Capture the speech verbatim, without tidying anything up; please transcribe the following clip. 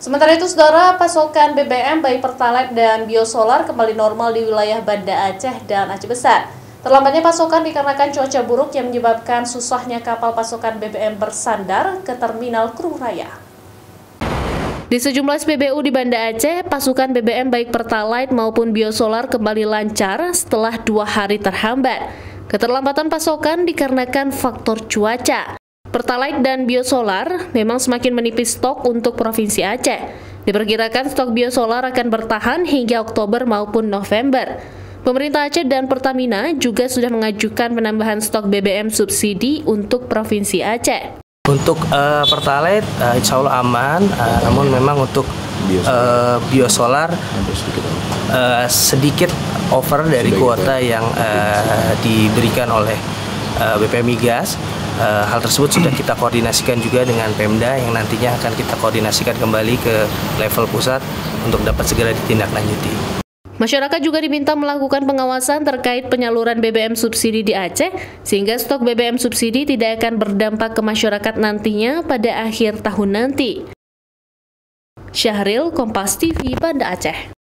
Sementara itu, saudara, pasokan B B M baik Pertalite dan biosolar kembali normal di wilayah Banda Aceh dan Aceh Besar. Terlambatnya pasokan dikarenakan cuaca buruk yang menyebabkan susahnya kapal pasokan B B M bersandar ke terminal Kruh Raya. Di sejumlah S P B U di Banda Aceh, pasukan B B M baik Pertalite maupun biosolar kembali lancar setelah dua hari terhambat. Keterlambatan pasokan dikarenakan faktor cuaca. Pertalite dan biosolar memang semakin menipis stok untuk Provinsi Aceh. Diperkirakan stok biosolar akan bertahan hingga Oktober maupun November. Pemerintah Aceh dan Pertamina juga sudah mengajukan penambahan stok B B M subsidi untuk Provinsi Aceh. Untuk uh, Pertalite, uh, insya Allah aman, uh, namun memang untuk uh, biosolar uh, sedikit over dari kuota yang uh, diberikan oleh uh, B P Migas. Uh, hal tersebut sudah kita koordinasikan juga dengan Pemda yang nantinya akan kita koordinasikan kembali ke level pusat untuk dapat segera ditindaklanjuti. Masyarakat juga diminta melakukan pengawasan terkait penyaluran B B M subsidi di Aceh, sehingga stok B B M subsidi tidak akan berdampak ke masyarakat nantinya pada akhir tahun nanti. Syahril, Kompas T V, Banda Aceh.